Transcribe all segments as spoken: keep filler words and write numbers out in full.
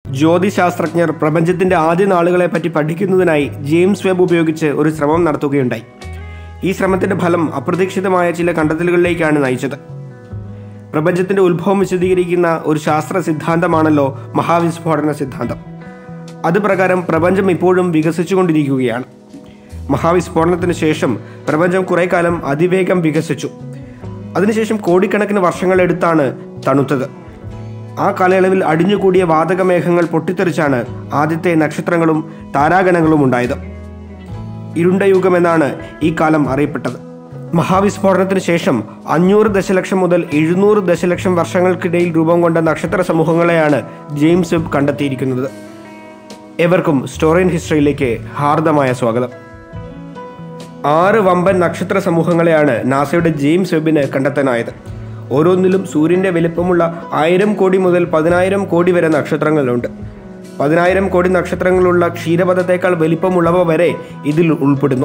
ജ്യോതിശാസ്ത്രജ്ഞർ പ്രപഞ്ചത്തിൻ്റെ ആദ്യ നാളുകളെപ്പറ്റി പഠിക്കുന്നതിനായി James Webb ഉപയോഗിച്ച് ഒരു ശ്രമം നടത്തുകയുണ്ടായി. ഈ ശ്രമത്തിൻ്റെ ഫലം അപ്രതീക്ഷിതമായ ചില കണ്ടെത്തലുകളിലേക്കാണ് നയിച്ചത്. പ്രപഞ്ചത്തിൻ്റെ ഉത്ഭവം വിശദീകരിക്കുന്ന ഒരു ശാസ്ത്ര സിദ്ധാന്തമാണല്ലോ മഹാവിസ്ഫോടന സിദ്ധാന്തം. അതുപ്രകാരം പ്രപഞ്ചം ഇപ്പോഴും വികസിച്ചുകൊണ്ടിരിക്കുകയാണ്. മഹാവിസ്ഫോടനത്തിന് ശേഷം പ്രപഞ്ചം കുറേ കാലം അതിവേഗം വികസിച്ചു. അതിനുശേഷം കോടിക്കണക്കിന് വർഷങ്ങളെടുത്താണ് തണുത്തത്. ആ കാലയളവിൽ അടിഞ്ഞുകൂടിയ വാതകമേഘങ്ങൾ പൊട്ടിത്തെറിച്ചാണ് ആദ്യത്തെ നക്ഷത്രങ്ങളും താരാഗണങ്ങളും ഉണ്ടായത്. ഇരുണ്ട യുഗം എന്നാണ് ഈ കാലം അറിയപ്പെട്ടത്. മഹാവിസ്ഫോടനത്തിന് ശേഷം അഞ്ഞൂറ് ദശലക്ഷം മുതൽ എഴുന്നൂറ് ദശലക്ഷം വർഷങ്ങൾക്കിടയിൽ രൂപം കൊണ്ട നക്ഷത്ര സമൂഹങ്ങളെയാണ് ജെയിംസ് വെബ് കണ്ടെത്തിയിരിക്കുന്നത്. ഏവർക്കും സ്റ്റോറി ഇൻ ഹിസ്റ്ററിയിലേക്ക് ഹാർദമായ സ്വാഗതം. ആറ് വമ്പൻ നക്ഷത്ര സമൂഹങ്ങളെയാണ് നാസയുടെ ജെയിംസ് വെബിന് കണ്ടെത്താനായത്. ഓരോന്നിലും സൂര്യൻ്റെ വലിപ്പമുള്ള ആയിരം കോടി മുതൽ പതിനായിരം കോടി വരെ നക്ഷത്രങ്ങളുണ്ട്. പതിനായിരം കോടി നക്ഷത്രങ്ങളുള്ള ക്ഷീരപഥത്തേക്കാൾ വലിപ്പമുള്ളവ വരെ ഇതിൽ ഉൾപ്പെടുന്നു.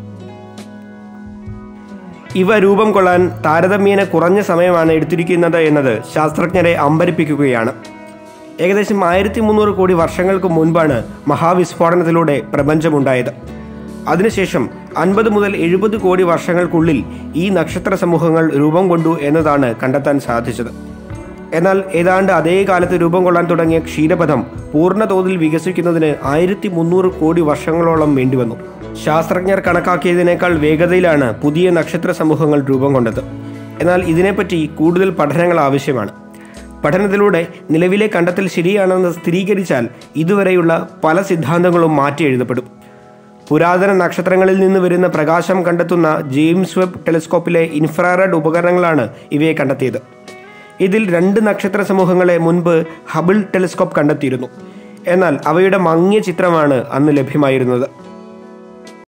ഇവ രൂപം കൊള്ളാൻ താരതമ്യേന കുറഞ്ഞ സമയമാണ് എടുത്തിരിക്കുന്നത് എന്നത് ശാസ്ത്രജ്ഞരെ അമ്പരിപ്പിക്കുകയാണ്. ഏകദേശം ആയിരത്തി മുന്നൂറ് കോടി വർഷങ്ങൾക്ക് മുൻപാണ് മഹാവിസ്ഫോടനത്തിലൂടെ പ്രപഞ്ചമുണ്ടായത്. അതിനുശേഷം അൻപത് മുതൽ എഴുപത് കോടി വർഷങ്ങൾക്കുള്ളിൽ ഈ നക്ഷത്ര സമൂഹങ്ങൾ രൂപം കൊണ്ടു എന്നതാണ് കണ്ടെത്താൻ സാധിച്ചത്. എന്നാൽ ഏതാണ്ട് അതേ കാലത്ത് രൂപം കൊള്ളാൻ തുടങ്ങിയ ക്ഷീരപഥം പൂർണ്ണതോതിൽ വികസിക്കുന്നതിന് ആയിരത്തി മുന്നൂറ് കോടി വർഷങ്ങളോളം വേണ്ടിവന്നു. ശാസ്ത്രജ്ഞർ കണക്കാക്കിയതിനേക്കാൾ വേഗതയിലാണ് പുതിയ നക്ഷത്ര സമൂഹങ്ങൾ രൂപം കൊണ്ടത്. എന്നാൽ ഇതിനെപ്പറ്റി കൂടുതൽ പഠനങ്ങൾ ആവശ്യമാണ്. പഠനത്തിലൂടെ നിലവിലെ കണ്ടെത്തൽ ശരിയാണെന്ന് സ്ഥിരീകരിച്ചാൽ ഇതുവരെയുള്ള പല സിദ്ധാന്തങ്ങളും മാറ്റി എഴുതപ്പെടും. പുരാതന നക്ഷത്രങ്ങളിൽ നിന്ന് വരുന്ന പ്രകാശം കണ്ടെത്തുന്ന ജെയിംസ് വെബ് ടെലിസ്കോപ്പിലെ ഇൻഫ്രാറെഡ് ഉപകരണങ്ങളാണ് ഇവയെ കണ്ടെത്തിയത്. ഇതിൽ രണ്ട് നക്ഷത്ര സമൂഹങ്ങളെ മുൻപ് ഹബിൾ ടെലിസ്കോപ്പ് കണ്ടെത്തിയിരുന്നു. എന്നാൽ അവയുടെ മങ്ങിയ ചിത്രമാണ് അന്ന് ലഭ്യമായിരുന്നത്.